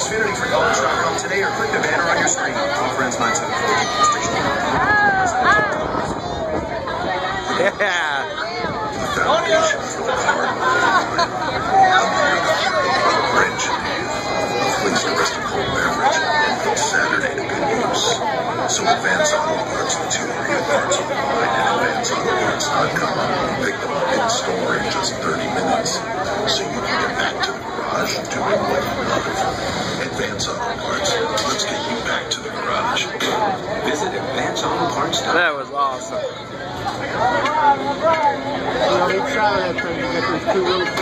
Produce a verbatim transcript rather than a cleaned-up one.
Xfinity for college dot com today or click the banner on your screen. All friends nine seven four. Yeah. Foundation for the Bridge. Wins the rest of cold beverage and puts Saturday to good use. So Advance Auto Parts with two real parts online at advance auto parts dot com. Pick them up in store in just thirty minutes. So you can get back to the garage doing what you love. Advance Auto Parts. Let's get you back to the garage. Visit advance auto parts dot com. That was awesome. You know, they try that thing to get those two little